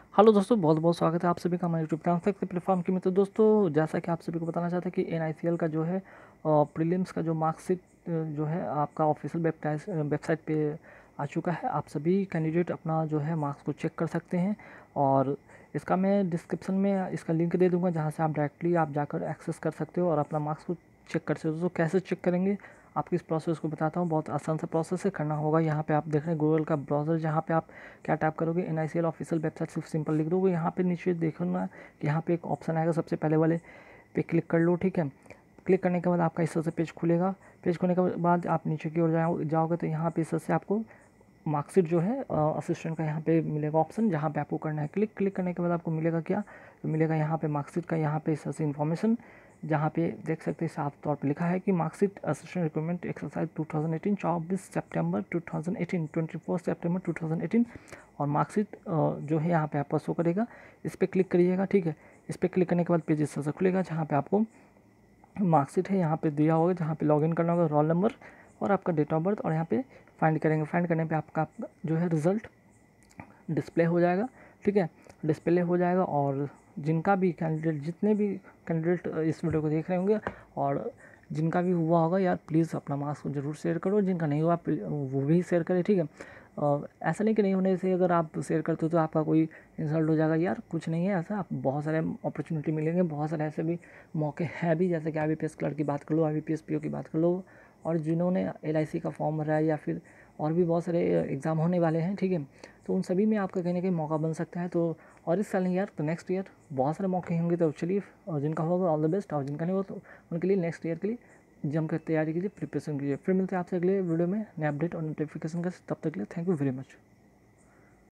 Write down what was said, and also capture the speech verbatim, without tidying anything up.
Hello दोस्तों, बहुत बहुत स्वागत है आप सभी का हमारे यूट्यूब ट्रांसफर के प्लेटफॉर्म की में। तो दोस्तों, जैसा कि आप सभी को बताना चाहते हैं कि एनआईसीएल का जो है प्रीलिम्स का जो मार्कशीट जो है आपका ऑफिशियल वेबसाइट पे आ चुका है। आप सभी कैंडिडेट अपना जो है मार्क्स को चेक कर सकते हैं और इसका मैं डिस्क्रिप्शन में इसका लिंक दे दूंगा, जहाँ से आप डायरेक्टली आप जाकर एक्सेस कर सकते हो और अपना मार्क्स को चेक कर सकते हो। तो कैसे चेक करेंगे आपकी इस प्रोसेस को बताता हूँ। बहुत आसान सा प्रोसेस है, करना होगा। यहाँ पे आप देख रहे हैं गूगल का ब्राउज़र, जहाँ पे आप क्या टाइप करोगे, N I C L official website सिर्फ सिंपल लिख दोगे। यहाँ पे नीचे देखो ना कि यहाँ पे एक ऑप्शन आएगा, सबसे पहले वाले पे क्लिक कर लो। ठीक है, क्लिक करने के बाद आपका इस तरह से पेज खुलेगा। पेज खुलने के बाद आप नीचे की ओर जाओ जाओगे तो यहाँ पे इस तरह से आपको मार्कशीट जो है असिस्टेंट का यहाँ पे मिलेगा ऑप्शन, जहाँ पे आपको करना है क्लिक। क्लिक करने के बाद आपको मिलेगा क्या, तो मिलेगा यहाँ पे मार्कशीट का यहाँ पे इस तरह से इन्फॉर्मेशन, जहाँ पे देख सकते हैं साफ तौर पे लिखा है कि marksheet assistant recruitment exercise two thousand eighteen चौबीस सितंबर two thousand eighteen twenty four सितंबर टू थाउजेंड एटीन और मार्कशीट जो है यहाँ पे आपको शो करेगा। इस पर क्लिक करिएगा। ठीक है, इस पर क्लिक करने के बाद पेज इस तरह से खुलेगा, जहाँ पे आपको मार्कशीट है यहाँ पे दिया होगा, जहाँ पे लॉगिन करना होगा, रोल नंबर और आपका डेट ऑफ बर्थ, और यहाँ पे फाइंड करेंगे। फाइंड करने पे आपका जो है रिज़ल्ट डिस्प्ले हो जाएगा। ठीक है, डिस्प्ले हो जाएगा और जिनका भी कैंडिडेट जितने भी कैंडिडेट इस वीडियो को देख रहे होंगे और जिनका भी हुआ होगा यार, प्लीज़ अपना मार्क्स को ज़रूर शेयर करो। जिनका नहीं हुआ वो भी शेयर करें। ठीक है, अ, ऐसा नहीं कि नहीं होने से अगर आप शेयर करते हो तो आपका कोई इंसल्ट हो जाएगा, यार कुछ नहीं है ऐसा। आप बहुत सारे अपॉर्चुनिटी मिलेंगे, बहुत सारे ऐसे भी मौके हैं भी, जैसे कि I B P S clerk की बात कर लो, I B P S P O की बात कर लो, और जिन्होंने एल आई सी का फॉर्म भरा है या फिर और भी बहुत सारे एग्ज़ाम होने वाले हैं। ठीक है, तो उन सभी में आपका कहीं ना कहीं मौका बन सकता है। तो और इस साल नहीं यार, तो नेक्स्ट ईयर बहुत सारे मौके होंगे। तो चलिए, और जिनका होगा ऑल द बेस्ट, और जिनका नहीं होगा तो उनके लिए नेक्स्ट ईयर के लिए जम कर तैयारी कीजिए, प्रिपरेशन कीजिए। फिर मिलते हैं आपसे अगले वीडियो में नए अपडेट और नोटिफिकेशन का। तब तक के लिए थैंक यू वेरी मच।